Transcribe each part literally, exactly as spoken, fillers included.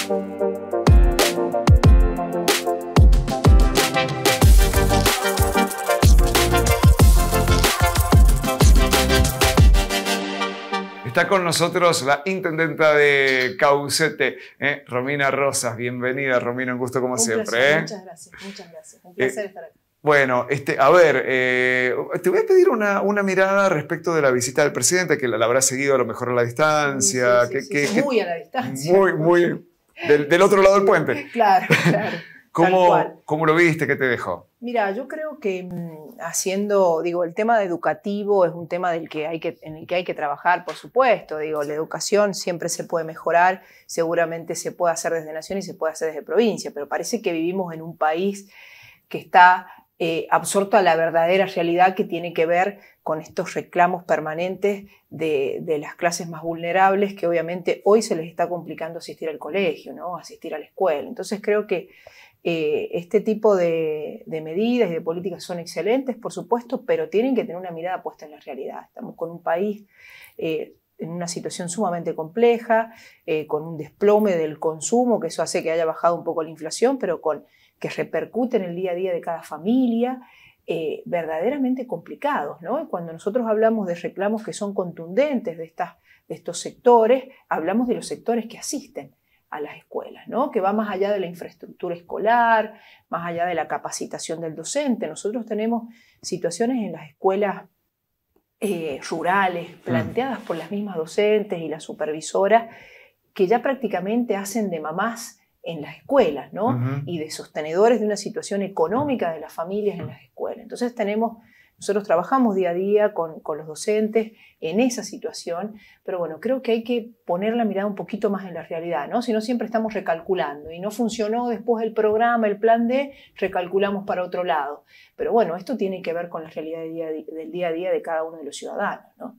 Está con nosotros la intendenta de Caucete, ¿eh? Romina Rosas. Bienvenida, Romina, un gusto como un siempre. Placer, ¿eh? Muchas gracias, muchas gracias. Un placer eh, estar aquí. Bueno, este, a ver, eh, te voy a pedir una, una mirada respecto de la visita del presidente, que la, la habrá seguido a lo mejor a la distancia. Sí, sí, que, sí, que, sí, que, muy a la distancia. Muy, muy, del, del otro lado del puente. Claro, claro. ¿Cómo, ¿Cómo lo viste? ¿Qué te dejó? Mira, yo creo que mmm, haciendo, digo, el tema educativo es un tema del que hay que, en el que hay que trabajar, por supuesto. Digo, la educación siempre se puede mejorar, seguramente se puede hacer desde nación y se puede hacer desde provincia, pero parece que vivimos en un país que está eh, absorto a la verdadera realidad que tiene que ver con estos reclamos permanentes de, de las clases más vulnerables, que obviamente hoy se les está complicando asistir al colegio, ¿no? Asistir a la escuela. Entonces creo que Eh, este tipo de, de medidas y de políticas son excelentes, por supuesto, pero tienen que tener una mirada puesta en la realidad. Estamos con un país eh, en una situación sumamente compleja, eh, con un desplome del consumo, que eso hace que haya bajado un poco la inflación, pero con, que repercute en el día a día de cada familia, eh, verdaderamente complicados, ¿no? Y cuando nosotros hablamos de reclamos que son contundentes de, estas, de estos sectores, hablamos de los sectores que asisten a las escuelas, ¿no? Que va más allá de la infraestructura escolar, más allá de la capacitación del docente. Nosotros tenemos situaciones en las escuelas eh, rurales, planteadas por las mismas docentes y las supervisoras, que ya prácticamente hacen de mamás en las escuelas, ¿no? Uh-huh. Y de sostenedores de una situación económica de las familias en las escuelas. Entonces tenemos... Nosotros trabajamos día a día con, con los docentes en esa situación, pero bueno, creo que hay que poner la mirada un poquito más en la realidad, ¿no? Si no, siempre estamos recalculando y no funcionó después el programa, el plan D, recalculamos para otro lado. Pero bueno, esto tiene que ver con la realidad del día, del día a día de cada uno de los ciudadanos, ¿no?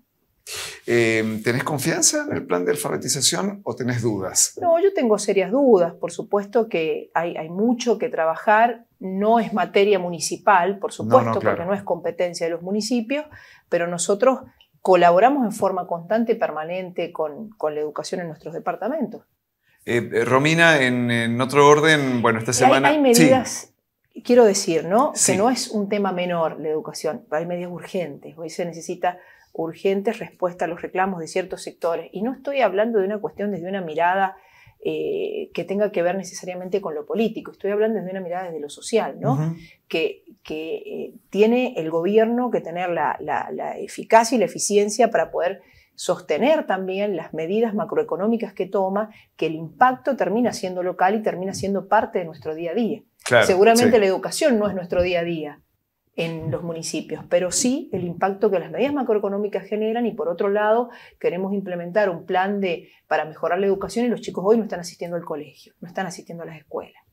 Eh, ¿Tenés confianza en el plan de alfabetización o tenés dudas? No, yo tengo serias dudas. Por supuesto que hay, hay mucho que trabajar. No es materia municipal, por supuesto, no, no, claro. Porque no es competencia de los municipios, pero nosotros colaboramos en forma constante y permanente con, con la educación en nuestros departamentos. Eh, Romina, en, en otro orden, bueno, esta semana... Hay, hay medidas, sí. Quiero decir, ¿no? Sí. Que no es un tema menor la educación, hay medidas urgentes. Hoy se necesita urgente respuesta a los reclamos de ciertos sectores. Y no estoy hablando de una cuestión desde una mirada eh, que tenga que ver necesariamente con lo político, estoy hablando desde una mirada desde lo social, ¿no? Uh-huh. Que, que eh, tiene el gobierno que tener la, la, la eficacia y la eficiencia para poder sostener también las medidas macroeconómicas que toma, que el impacto termina siendo local y termina siendo parte de nuestro día a día. Claro, seguramente sí. La educación no es nuestro día a día en los municipios, pero sí el impacto que las medidas macroeconómicas generan, y por otro lado queremos implementar un plan de, para mejorar la educación, y los chicos hoy no están asistiendo al colegio, no están asistiendo a las escuelas.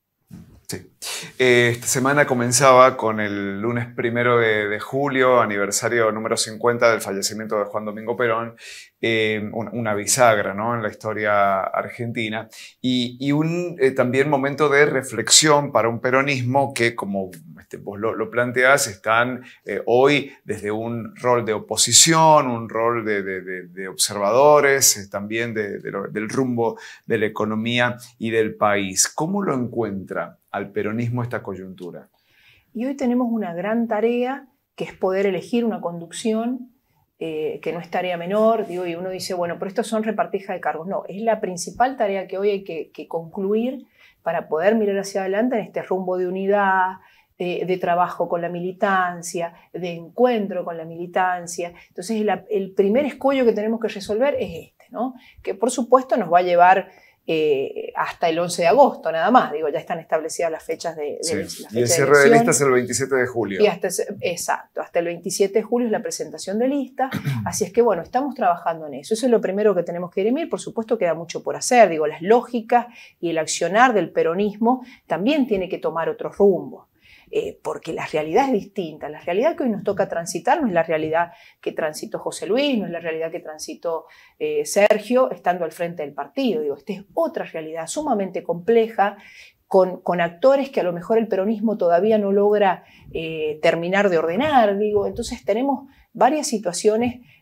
Sí. Eh, esta semana comenzaba con el lunes primero de, de julio, aniversario número cincuenta del fallecimiento de Juan Domingo Perón, eh, una, una bisagra, ¿no?, en la historia argentina, y, y un eh, también momento de reflexión para un peronismo que, como este, vos lo, lo planteás, están eh, hoy desde un rol de oposición, un rol de, de, de, de observadores, eh, también de, de lo, del rumbo de la economía y del país. ¿Cómo lo encuentra al peronismo esta coyuntura? Y hoy tenemos una gran tarea, que es poder elegir una conducción, eh, que no es tarea menor, digo, y uno dice, bueno, pero estos son repartijas de cargos. No, es la principal tarea que hoy hay que, que concluir para poder mirar hacia adelante en este rumbo de unidad, de, de trabajo con la militancia, de encuentro con la militancia. Entonces, la, el primer escollo que tenemos que resolver es este, ¿no? Que por supuesto nos va a llevar Eh, hasta el once de agosto, nada más. Digo, ya están establecidas las fechas de, de sí. la fecha y el cierre de, de listas es el veintisiete de julio. Y hasta, exacto, hasta el veintisiete de julio es la presentación de listas. Así es que, bueno, estamos trabajando en eso. Eso es lo primero que tenemos que dirimir. Por supuesto, queda mucho por hacer. Digo, las lógicas y el accionar del peronismo también tiene que tomar otro rumbo. Eh, porque la realidad es distinta. La realidad que hoy nos toca transitar no es la realidad que transitó José Luis, no es la realidad que transitó eh, Sergio estando al frente del partido. Digo, esta es otra realidad sumamente compleja, con, con actores que a lo mejor el peronismo todavía no logra eh, terminar de ordenar. Digo, entonces tenemos varias situaciones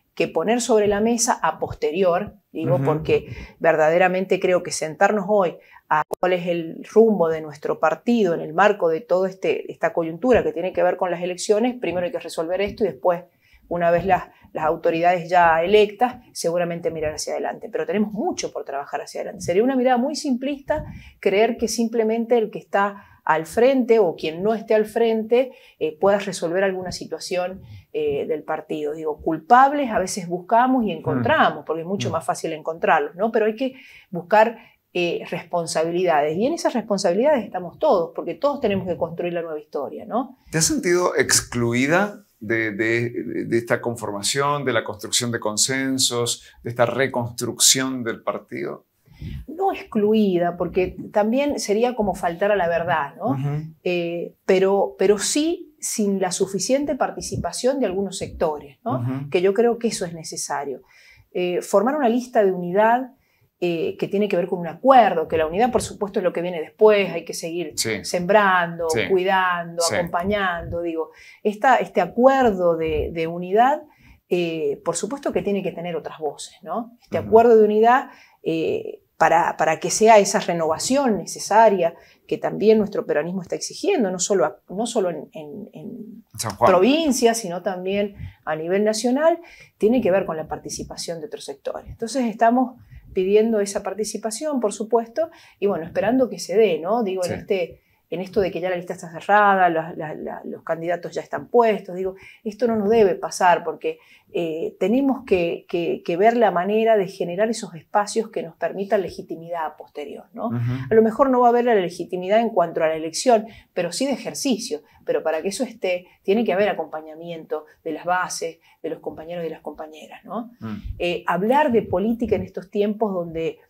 que poner sobre la mesa a posterior, digo, uh-huh. porque verdaderamente creo que sentarnos hoy a cuál es el rumbo de nuestro partido en el marco de toda este, esta coyuntura que tiene que ver con las elecciones, primero hay que resolver esto y después, una vez las, las autoridades ya electas, seguramente mirar hacia adelante. Pero tenemos mucho por trabajar hacia adelante. Sería una mirada muy simplista creer que simplemente el que está al frente o quien no esté al frente eh, pueda resolver alguna situación eh, del partido. Digo, culpables a veces buscamos y encontramos, porque es mucho más fácil encontrarlos, ¿no? Pero hay que buscar eh, responsabilidades. Y en esas responsabilidades estamos todos, porque todos tenemos que construir la nueva historia, ¿no? ¿Te has sentido excluida de, de, de esta conformación, de la construcción de consensos, de esta reconstrucción del partido? No excluida, porque también sería como faltar a la verdad, ¿no? Uh-huh. eh, pero, pero sí sin la suficiente participación de algunos sectores, ¿no? Uh-huh. Que yo creo que eso es necesario. Eh, formar una lista de unidad eh, que tiene que ver con un acuerdo, que la unidad, por supuesto, es lo que viene después, hay que seguir sí. sembrando, sí. cuidando, sí. acompañando, digo. Esta, este acuerdo de, de unidad, eh, por supuesto que tiene que tener otras voces, ¿no? Este uh-huh. acuerdo de unidad... Eh, Para, para que sea esa renovación necesaria que también nuestro peronismo está exigiendo, no solo, no solo en, en, en provincias, sino también a nivel nacional, tiene que ver con la participación de otros sectores. Entonces estamos pidiendo esa participación, por supuesto, y bueno, esperando que se dé, ¿no? Digo, sí. en este... en esto de que ya la lista está cerrada, la, la, la, los candidatos ya están puestos, digo, esto no nos debe pasar porque eh, tenemos que, que, que ver la manera de generar esos espacios que nos permitan legitimidad posterior, ¿no? Uh-huh. A lo mejor no va a haber la legitimidad en cuanto a la elección, pero sí de ejercicio, pero para que eso esté, tiene que haber acompañamiento de las bases, de los compañeros y las compañeras, ¿no? Uh-huh. eh, hablar de política en estos tiempos donde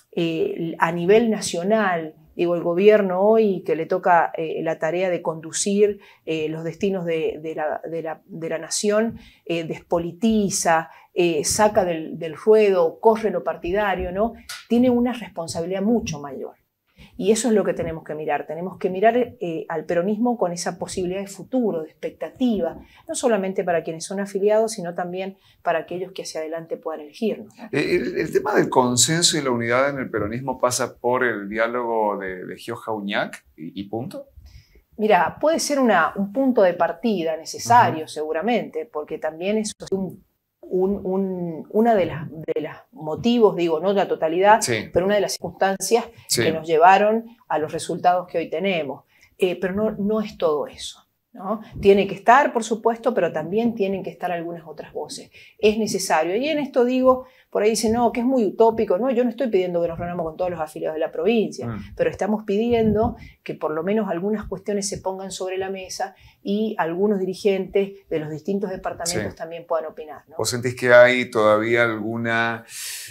eh, a nivel nacional, digo, el gobierno hoy que le toca eh, la tarea de conducir eh, los destinos de, de, la, de, la, de la nación, eh, despolitiza, eh, saca del, del ruedo, corre lo partidario, ¿no? Tiene una responsabilidad mucho mayor. Y eso es lo que tenemos que mirar. Tenemos que mirar eh, al peronismo con esa posibilidad de futuro, de expectativa, no solamente para quienes son afiliados, sino también para aquellos que hacia adelante puedan elegirnos, ¿no? El, el tema del consenso y la unidad en el peronismo pasa por el diálogo de, de Gioja Uñac y, y punto. Mira, puede ser una, un punto de partida necesario, uh-huh. seguramente, porque también es un Un, un, una de las, de las motivos, digo, no la totalidad, sí. pero una de las circunstancias sí. que nos llevaron a los resultados que hoy tenemos. Eh, pero no, no es todo eso, ¿no? Tiene que estar, por supuesto, pero también tienen que estar algunas otras voces. Es necesario. Y en esto digo, por ahí dicen, no, que es muy utópico. No, yo no estoy pidiendo que nos reunamos con todos los afiliados de la provincia, mm. pero estamos pidiendo que por lo menos algunas cuestiones se pongan sobre la mesa y algunos dirigentes de los distintos departamentos sí. también puedan opinar, ¿no? ¿Vos sentís que hay todavía alguna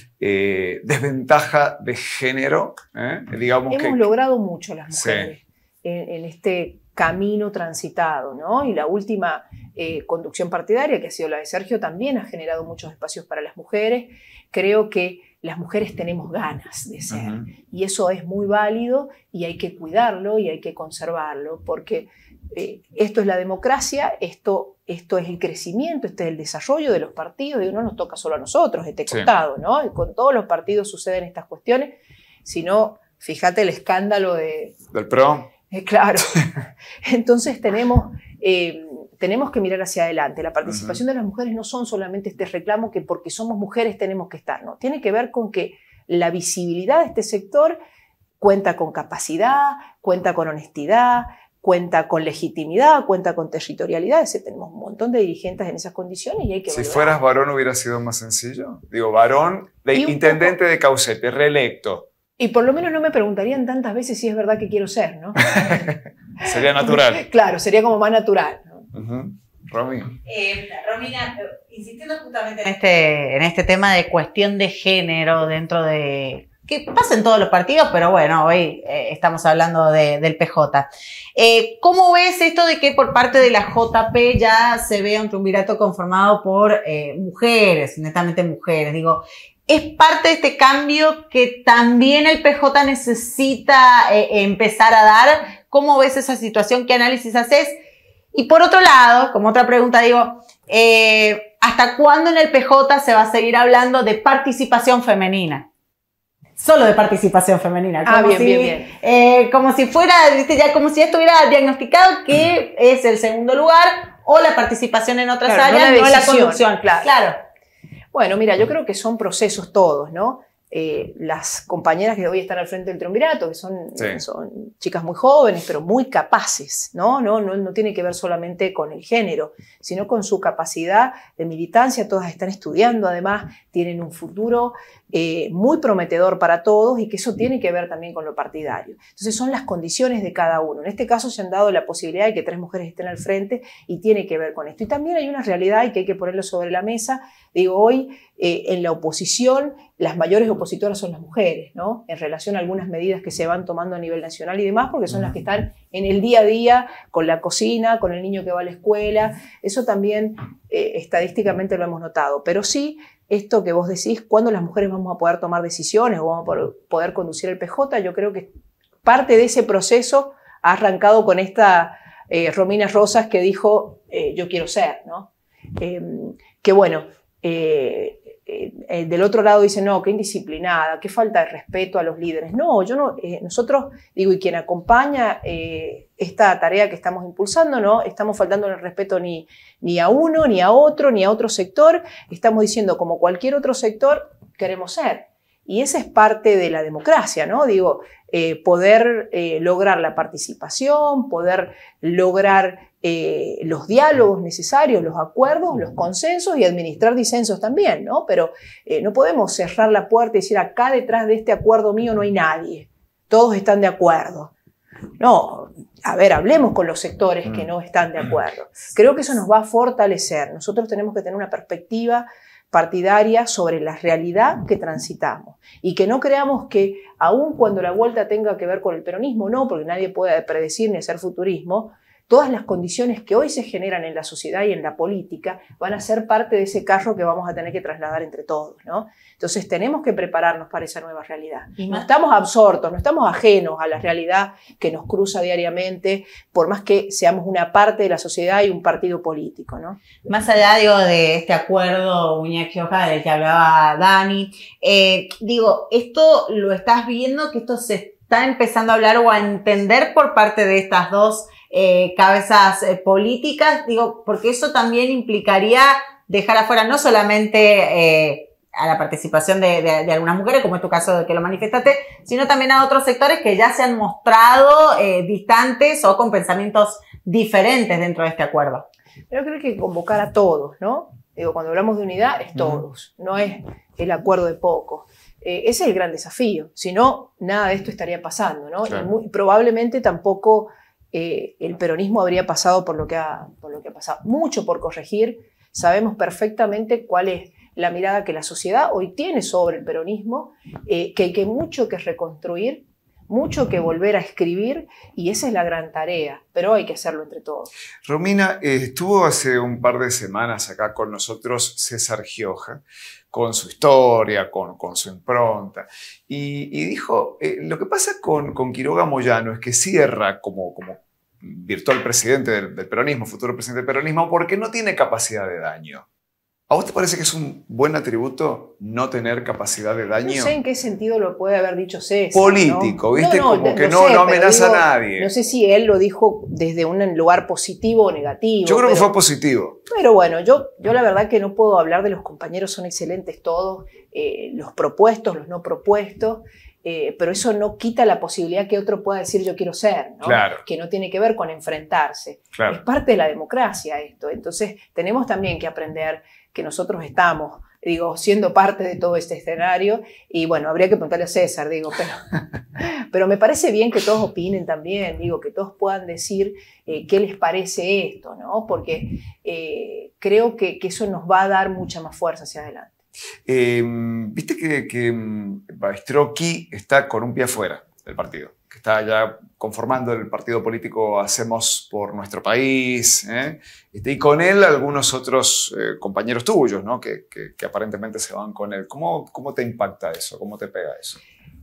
eh, desventaja de género? ¿Eh? Digamos Hemos que, logrado mucho las mujeres sí. en, en este camino transitado, ¿no? Y la última eh, conducción partidaria, que ha sido la de Sergio, también ha generado muchos espacios para las mujeres. Creo que las mujeres tenemos ganas de ser, uh-huh. y eso es muy válido y hay que cuidarlo y hay que conservarlo, porque eh, esto es la democracia, esto, esto es el crecimiento, este es el desarrollo de los partidos, y no nos toca solo a nosotros este costado, sí. ¿no? Y con todos los partidos suceden estas cuestiones, sino, fíjate el escándalo de... del PRO. Eh, claro, entonces tenemos, eh, tenemos que mirar hacia adelante. La participación uh-huh. de las mujeres no son solamente este reclamo que porque somos mujeres tenemos que estar, no, tiene que ver con que la visibilidad de este sector cuenta con capacidad, cuenta con honestidad, cuenta con legitimidad, cuenta con territorialidad. Ese, tenemos un montón de dirigentes en esas condiciones y hay que Si valorar. Fueras varón hubiera sido más sencillo. Digo, varón, de intendente poco... de Caucete, reelecto. Y por lo menos no me preguntarían tantas veces si es verdad que quiero ser, ¿no? Sería natural. Claro, sería como más natural, ¿no? Uh-huh. Romy. Eh, Romina, insistiendo justamente en este, en este tema de cuestión de género dentro de... que pasa en todos los partidos, pero bueno, hoy eh, estamos hablando de, del P J. Eh, ¿Cómo ves esto de que por parte de la J P ya se vea un triunvirato conformado por eh, mujeres, netamente mujeres? Digo, ¿es parte de este cambio que también el P J necesita eh, empezar a dar? ¿Cómo ves esa situación? ¿Qué análisis haces? Y por otro lado, como otra pregunta, digo, Eh, ¿Hasta cuándo en el P J se va a seguir hablando de participación femenina? Solo de participación femenina. Como ah, bien, si, bien, bien. Eh, como si fuera, ¿viste? Ya como si ya estuviera diagnosticado que es el segundo lugar o la participación en otras claro, áreas, no la, no la conducción. Claro. claro. Bueno, mira, yo creo que son procesos todos, ¿no? Eh, las compañeras que hoy están al frente del triunvirato, que son, sí. son chicas muy jóvenes, pero muy capaces, ¿no? No, no, no tiene que ver solamente con el género, sino con su capacidad de militancia. Todas están estudiando, además, tienen un futuro eh, muy prometedor para todos y que eso tiene que ver también con lo partidario. Entonces son las condiciones de cada uno. En este caso se han dado la posibilidad de que tres mujeres estén al frente y tiene que ver con esto. Y también hay una realidad y que hay que ponerlo sobre la mesa. Digo, hoy eh, en la oposición las mayores opositoras son las mujeres, ¿no? En relación a algunas medidas que se van tomando a nivel nacional y demás, porque son las que están en el día a día con la cocina, con el niño que va a la escuela. Eso también eh, estadísticamente lo hemos notado. Pero sí, esto que vos decís, ¿cuándo las mujeres vamos a poder tomar decisiones o vamos a poder conducir el P J? Yo creo que parte de ese proceso ha arrancado con esta eh, Romina Rosas que dijo, eh, yo quiero ser, ¿no? Eh, que bueno, eh, Eh, eh, del otro lado dicen, no, qué indisciplinada, qué falta de respeto a los líderes. No, yo no, eh, nosotros, digo, y quien acompaña eh, esta tarea que estamos impulsando, no estamos faltando el respeto ni, ni a uno, ni a otro, ni a otro sector. Estamos diciendo, como cualquier otro sector, queremos ser. Y esa es parte de la democracia, ¿no? Digo, eh, poder eh, lograr la participación, poder lograr eh, los diálogos necesarios, los acuerdos, los consensos y administrar disensos también, ¿no? Pero eh, no podemos cerrar la puerta y decir, acá detrás de este acuerdo mío no hay nadie, todos están de acuerdo. No, a ver, hablemos con los sectores que no están de acuerdo. Creo que eso nos va a fortalecer. Nosotros tenemos que tener una perspectiva partidaria sobre la realidad que transitamos y que no creamos que aun cuando la vuelta tenga que ver con el peronismo, no, porque nadie puede predecir ni hacer futurismo, todas las condiciones que hoy se generan en la sociedad y en la política van a ser parte de ese carro que vamos a tener que trasladar entre todos, ¿no? Entonces tenemos que prepararnos para esa nueva realidad. Y no estamos absortos, no estamos ajenos a la realidad que nos cruza diariamente, por más que seamos una parte de la sociedad y un partido político, ¿no? Más allá, digo, de este acuerdo Uñac-Gioja del que hablaba Dani, eh, digo, esto lo estás viendo, que esto se está empezando a hablar o a entender por parte de estas dos Eh, cabezas eh, políticas, digo, porque eso también implicaría dejar afuera no solamente eh, a la participación de, de, de algunas mujeres, como es tu caso de que lo manifestaste, sino también a otros sectores que ya se han mostrado eh, distantes o con pensamientos diferentes dentro de este acuerdo. Yo creo que hay que convocar a todos, ¿no? Digo, cuando hablamos de unidad es todos, uh-huh. no es el acuerdo de pocos. Eh, ese es el gran desafío, si no, nada de esto estaría pasando, ¿no? Claro. Y muy, probablemente tampoco Eh, el peronismo habría pasado por lo, que ha, por lo que ha pasado. Mucho por corregir. Sabemos perfectamente cuál es la mirada que la sociedad hoy tiene sobre el peronismo, eh, que hay que mucho que reconstruir, mucho que volver a escribir, y esa es la gran tarea, pero hay que hacerlo entre todos. Romina, eh, estuvo hace un par de semanas acá con nosotros César Gioja, con su historia, con, con su impronta, y, y dijo, eh, lo que pasa con, con Quiroga Moyano es que cierra como, como virtual presidente del, del peronismo, futuro presidente del peronismo, porque no tiene capacidad de daño. ¿A vos te parece que es un buen atributo no tener capacidad de daño? No sé en qué sentido lo puede haber dicho César. Político, ¿no? ¿viste? No, no, como que no, no, sé, no amenaza digo, a nadie. No sé si él lo dijo desde un lugar positivo o negativo. Yo creo pero, que fue positivo. Pero bueno, yo, yo la verdad que no puedo hablar de los compañeros, son excelentes todos, eh, los propuestos, los no propuestos, eh, pero eso no quita la posibilidad que otro pueda decir yo quiero ser, ¿no? Claro. Que no tiene que ver con enfrentarse. Claro. Es parte de la democracia esto. Entonces tenemos también que aprender que nosotros estamos, digo, siendo parte de todo este escenario, y bueno, habría que preguntarle a César, digo, pero, pero me parece bien que todos opinen también, digo, que todos puedan decir eh, qué les parece esto, ¿no? Porque eh, creo que, que eso nos va a dar mucha más fuerza hacia adelante. Eh, Viste que, que Bastrocchi está con un pie afuera del partido, que está ya conformando el partido político Hacemos por Nuestro País, ¿eh? Y con él algunos otros eh, compañeros tuyos, ¿no? que, que, que aparentemente se van con él. ¿Cómo, cómo te impacta eso? ¿Cómo te pega eso?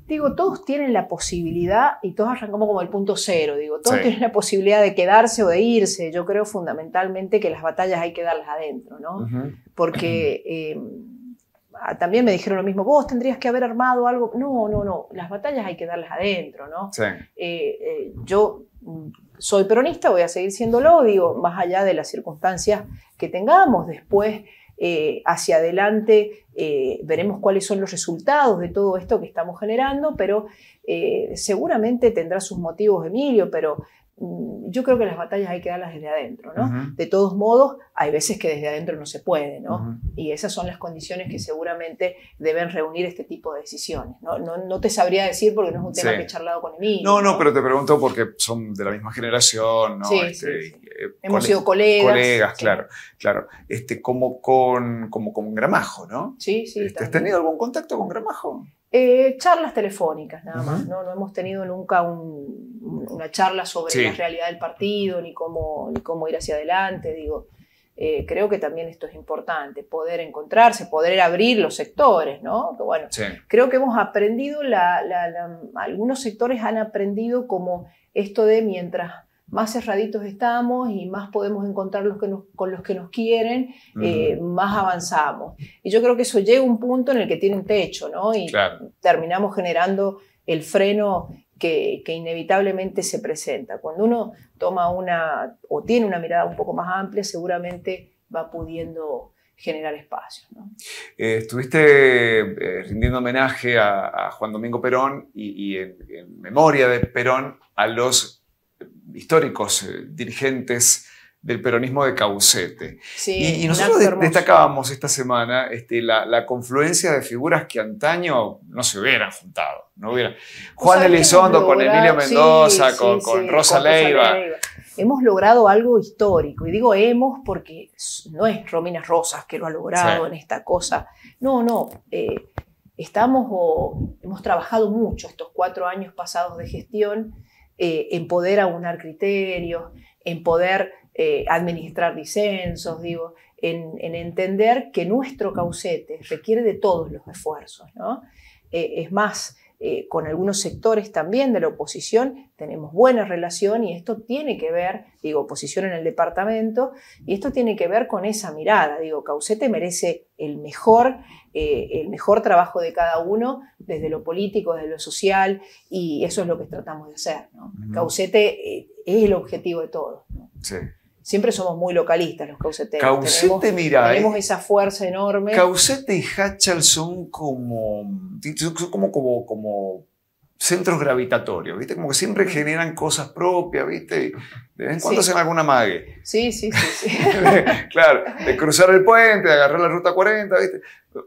Digo, todos tienen la posibilidad, y todos arrancamos como el punto cero, digo, todos Sí. tienen la posibilidad de quedarse o de irse. Yo creo fundamentalmente que las batallas hay que darlas adentro, ¿no? Uh-huh. Porque eh, también me dijeron lo mismo, vos tendrías que haber armado algo. No, no, no, las batallas hay que darlas adentro, ¿no? Sí. Eh, eh, yo soy peronista, voy a seguir siéndolo, digo, más allá de las circunstancias que tengamos, después eh, hacia adelante eh, veremos cuáles son los resultados de todo esto que estamos generando, pero eh, seguramente tendrá sus motivos Emilio, pero mm, yo creo que las batallas hay que darlas desde adentro, ¿no? Uh-huh. De todos modos, hay veces que desde adentro no se puede, ¿no? Uh-huh. Y esas son las condiciones que seguramente deben reunir este tipo de decisiones. No, no, no te sabría decir porque no es un tema Sí. que he charlado con Emilio. No, no, pero te pregunto porque son de la misma generación, ¿no? Sí, Este, sí, sí. eh, Hemos cole- sido colegas. Colegas, Sí. claro, claro. Este, como con, como con Gramajo, ¿no? Sí, sí. Este, ¿Has también. tenido algún contacto con Gramajo? Eh, charlas telefónicas, nada Uh-huh. más. ¿no? No hemos tenido nunca un, una charla sobre Sí. la realidad del partido, ni cómo, ni cómo ir hacia adelante. Digo, eh, creo que también esto es importante, poder encontrarse, poder abrir los sectores, ¿no? Que bueno, Sí. creo que hemos aprendido, la, la, la, algunos sectores han aprendido como esto de mientras más cerraditos estamos y más podemos encontrar los que nos, con los que nos quieren, Uh-huh. eh, más avanzamos. Y yo creo que eso llega a un punto en el que tienen techo, ¿no? Y Claro. terminamos generando el freno que, que inevitablemente se presenta. Cuando uno toma una, o tiene una mirada un poco más amplia, seguramente va pudiendo generar espacios, ¿no? Eh, estuviste eh, rindiendo homenaje a, a Juan Domingo Perón y, y en, en memoria de Perón a los históricos eh, dirigentes del peronismo de Caucete. Sí, Y, y un nosotros acto de- hermoso. destacábamos esta semana este, la, la confluencia de figuras que antaño no se hubieran juntado. No hubieran. Juan sabés que Elizondo hemos con logrado- Emilio Mendoza, sí, con, sí, con sí, Rosa con Leiva. Hemos logrado algo histórico. Y digo hemos porque no es Romina Rosas que lo ha logrado Sí. en esta cosa. No, no. Eh, estamos o hemos trabajado mucho estos cuatro años pasados de gestión eh, en poder aunar criterios, en poder eh, administrar disensos, digo, en, en entender que nuestro Caucete requiere de todos los esfuerzos, ¿no? Eh, es más, eh, con algunos sectores también de la oposición tenemos buena relación y esto tiene que ver, digo, oposición en el departamento, y esto tiene que ver con esa mirada, digo, Caucete merece el mejor, eh, el mejor trabajo de cada uno, desde lo político, desde lo social, y eso es lo que tratamos de hacer, ¿no? Uh-huh. Caucete eh, es el objetivo de todos, ¿no? Sí. Siempre somos muy localistas los cauceteros. Caucete, tenemos, mira, tenemos eh, esa fuerza enorme. Caucete y Hachal son como, son como, como, como centros gravitatorios, ¿viste? Como que siempre generan cosas propias, ¿viste? De vez en cuando Sí. hacen alguna mague. Sí, sí, sí, sí. Claro, de cruzar el puente, de agarrar la ruta cuarenta, ¿viste?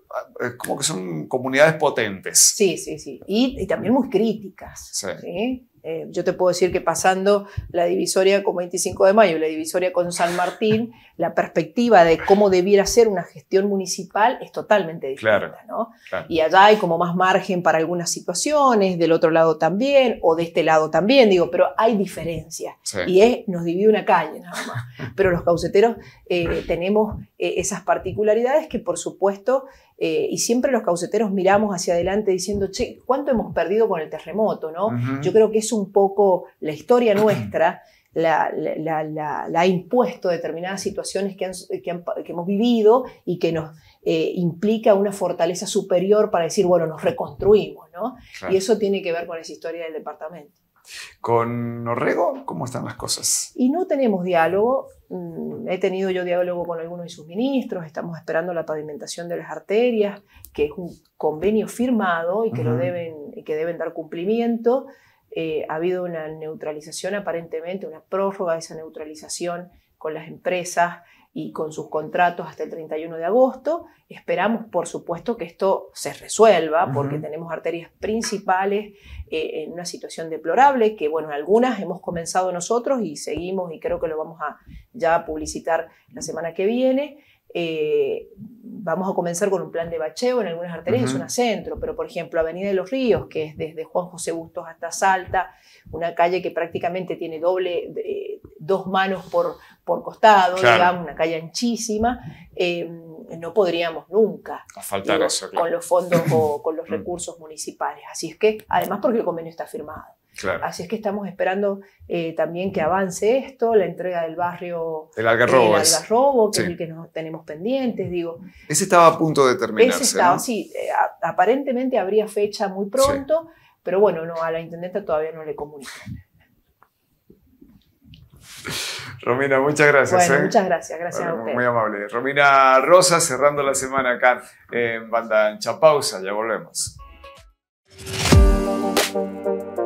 Es como que son comunidades potentes. Sí, sí, sí. Y, y también muy críticas. Sí. ¿Sí? Eh, yo te puedo decir que pasando la divisoria con veinticinco de mayo y la divisoria con San Martín, la perspectiva de cómo debiera ser una gestión municipal es totalmente distinta, Claro, ¿no? claro. Y allá hay como más margen para algunas situaciones, del otro lado también, o de este lado también, digo, pero hay diferencias. Sí. Y es, nos divide una calle nada más. Pero los cauceteros eh, tenemos eh, esas particularidades que, por supuesto, eh, y siempre los cauceteros miramos hacia adelante diciendo, che, ¿cuánto hemos perdido con el terremoto? ¿no? Uh-huh. Yo creo que es un poco la historia nuestra, la, la, la, la ha impuesto determinadas situaciones que, han, que, han, que hemos vivido y que nos eh, implica una fortaleza superior para decir, bueno, nos reconstruimos, ¿no? Claro. Y eso tiene que ver con esa historia del departamento. ¿Con Orrego cómo están las cosas? Y no tenemos diálogo. He tenido yo diálogo con algunos de sus ministros, estamos esperando la pavimentación de las arterias, que es un convenio firmado y que, uh-huh. lo deben, y que deben dar cumplimiento. Eh, ha habido una neutralización aparentemente, una prórroga de esa neutralización con las empresas y con sus contratos hasta el treinta y uno de agosto. Esperamos, por supuesto, que esto se resuelva, porque uh-huh. tenemos arterias principales eh, en una situación deplorable, que, bueno, algunas hemos comenzado nosotros y seguimos, y creo que lo vamos a ya publicitar la semana que viene. Eh, vamos a comenzar con un plan de bacheo en algunas arterias, uh-huh. es zona centro, pero, por ejemplo, Avenida de los Ríos, que es desde Juan José Bustos hasta Salta, una calle que prácticamente tiene doble, eh, dos manos por, por costado, claro. digamos, una calle anchísima. Eh, no podríamos nunca a faltar digo, eso, claro. con los fondos o con los recursos municipales. Así es que, además porque el convenio está firmado. Claro. Así es que estamos esperando eh, también que avance esto, la entrega del barrio El Algarrobo, el Algarrobo que sí. es el que nos tenemos pendientes, digo. Ese estaba a punto de terminarse, Ese estaba, ¿no? sí, eh, a, aparentemente habría fecha muy pronto, sí. Pero bueno, no, a la intendenta todavía no le comunican. Romina, muchas gracias. Bueno, ¿eh? muchas gracias, gracias bueno, a usted. Muy amable. Romina Rosa, cerrando la semana acá en Banda Ancha. Pausa, ya volvemos.